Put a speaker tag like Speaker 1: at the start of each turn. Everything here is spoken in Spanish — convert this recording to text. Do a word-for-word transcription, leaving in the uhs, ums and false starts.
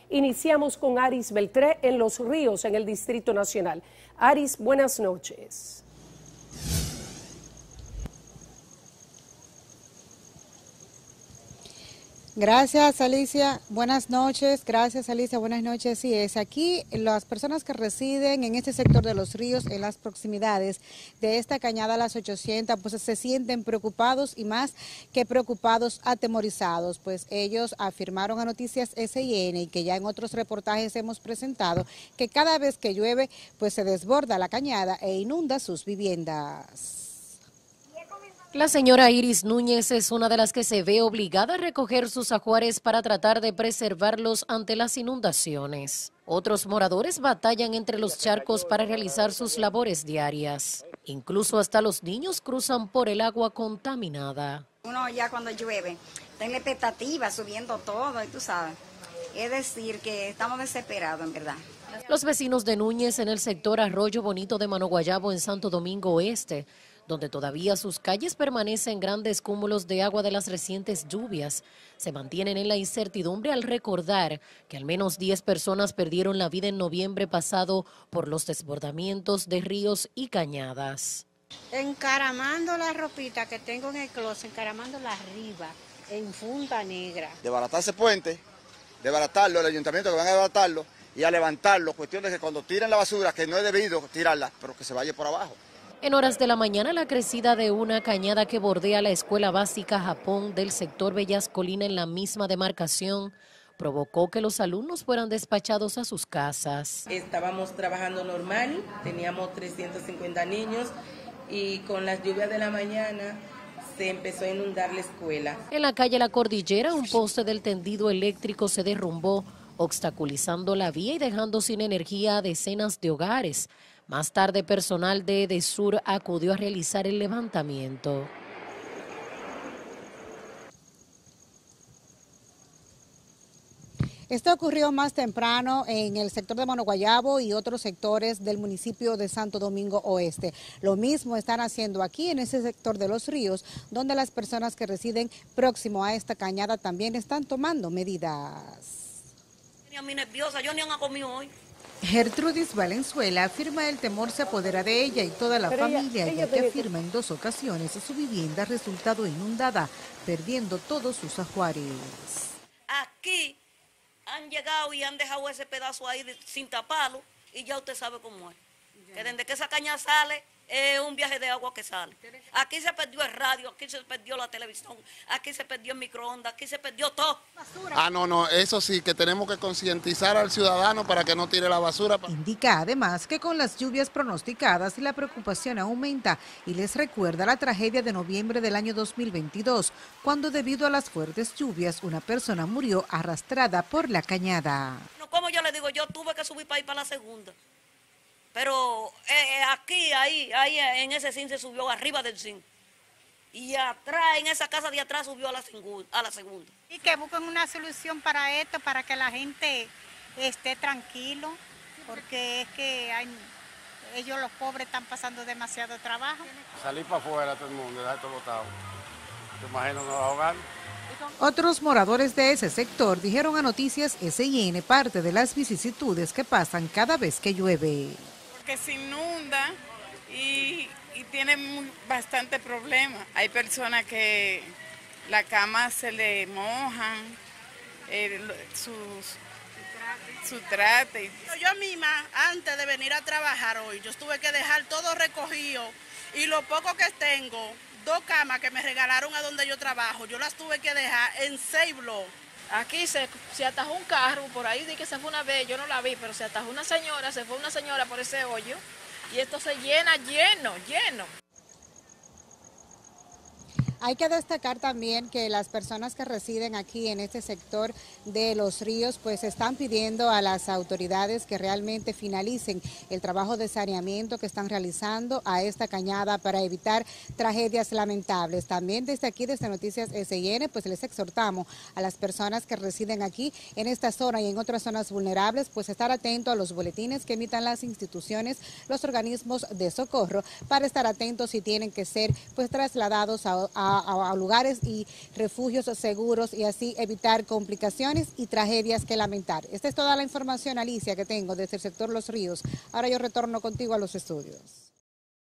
Speaker 1: Iniciamos con Aris Beltré en Los Ríos, en el Distrito Nacional. Aris, buenas noches.
Speaker 2: Gracias, Alicia. Buenas noches. Gracias, Alicia. Buenas noches. Sí, es aquí las personas que residen en este sector de Los Ríos, en las proximidades de esta cañada Las ochocientas, pues se sienten preocupados y más que preocupados, atemorizados, pues ellos afirmaron a Noticias S I N y que ya en otros reportajes hemos presentado que cada vez que llueve, pues se desborda la cañada e inunda sus viviendas.
Speaker 3: La señora Iris Núñez es una de las que se ve obligada a recoger sus ajuares para tratar de preservarlos ante las inundaciones. Otros moradores batallan entre los charcos para realizar sus labores diarias. Incluso hasta los niños cruzan por el agua contaminada.
Speaker 4: Uno ya cuando llueve, está en la expectativa, subiendo todo, y tú sabes. Es decir, que estamos desesperados, en verdad.
Speaker 3: Los vecinos de Núñez en el sector Arroyo Bonito de Manoguayabo en Santo Domingo Oeste, donde todavía sus calles permanecen grandes cúmulos de agua de las recientes lluvias, se mantienen en la incertidumbre al recordar que al menos diez personas perdieron la vida en noviembre pasado por los desbordamientos de ríos y cañadas.
Speaker 5: Encaramando la ropita que tengo en el closet, encaramándola arriba, en funda negra.
Speaker 6: Desbaratar ese puente, desbaratarlo, el ayuntamiento que van a desbaratarlo y a levantarlo, cuestión de que cuando tiren la basura, que no es debido tirarla, pero que se vaya por abajo.
Speaker 3: En horas de la mañana, la crecida de una cañada que bordea la Escuela Básica Japón del sector Bellas Colinas en la misma demarcación provocó que los alumnos fueran despachados a sus casas.
Speaker 7: Estábamos trabajando normal, teníamos trescientos cincuenta niños y con las lluvias de la mañana se empezó a inundar la escuela. En
Speaker 3: la calle La Cordillera, un poste del tendido eléctrico se derrumbó, obstaculizando la vía y dejando sin energía a decenas de hogares. Más tarde, personal de EDESUR acudió a realizar el levantamiento.
Speaker 2: Esto ocurrió más temprano en el sector de Manoguayabo y otros sectores del municipio de Santo Domingo Oeste. Lo mismo están haciendo aquí en ese sector de Los Ríos, donde las personas que residen próximo a esta cañada también están tomando medidas.
Speaker 8: Tenía mi nerviosa, yo ni han comido hoy.
Speaker 9: Gertrudis Valenzuela afirma el temor se apodera de ella y toda la Pero familia, ella, ella ya que afirma en dos ocasiones su vivienda ha resultado inundada, perdiendo todos sus ajuares.
Speaker 8: Aquí han llegado y han dejado ese pedazo ahí sin taparlo y ya usted sabe cómo es. Ya. Que desde que esa caña sale, es un viaje de agua que sale. Aquí se perdió el radio, aquí se perdió la televisión, aquí se perdió el microondas, aquí se perdió todo.
Speaker 10: Ah, no, no, eso sí, que tenemos que concientizar al ciudadano para que no tire la basura.
Speaker 9: Indica además que con las lluvias pronosticadas la preocupación aumenta y les recuerda la tragedia de noviembre del año dos mil veintidós, cuando debido a las fuertes lluvias una persona murió arrastrada por la cañada.
Speaker 8: No, como yo le digo, yo tuve que subir para ir para la segunda. Pero eh, aquí, ahí, ahí en ese zinc se subió arriba del zinc. Y atrás, en esa casa de atrás subió a la, a la segunda.
Speaker 5: Y que busquen una solución para esto, para que la gente esté tranquilo, porque es que hay, ellos los pobres están pasando demasiado trabajo.
Speaker 11: Salir para afuera todo el mundo, dejar todo botado. Te imagino no ahogar.
Speaker 9: Otros moradores de ese sector dijeron a Noticias S I N parte de las vicisitudes que pasan cada vez que llueve.
Speaker 12: Que se inunda y, y tienen bastante problemas. Hay personas que la cama se le mojan, eh, sus, su trate.
Speaker 13: Yo misma, antes de venir a trabajar hoy, yo tuve que dejar todo recogido y lo poco que tengo, dos camas que me regalaron a donde yo trabajo, yo las tuve que dejar en seis bloques.
Speaker 14: Aquí se, se atajó un carro, por ahí di que se fue una vez, yo no la vi, pero se atajó una señora, se fue una señora por ese hoyo y esto se llena lleno, lleno.
Speaker 2: Hay que destacar también que las personas que residen aquí en este sector de Los Ríos pues están pidiendo a las autoridades que realmente finalicen el trabajo de saneamiento que están realizando a esta cañada para evitar tragedias lamentables. También desde aquí, desde Noticias S I N, pues les exhortamos a las personas que residen aquí en esta zona y en otras zonas vulnerables, pues estar atentos a los boletines que emitan las instituciones, los organismos de socorro, para estar atentos si tienen que ser pues trasladados a, a a, a, a lugares y refugios seguros y así evitar complicaciones y tragedias que lamentar. Esta es toda la información, Alicia, que tengo desde el sector Los Ríos. Ahora yo retorno contigo a los estudios.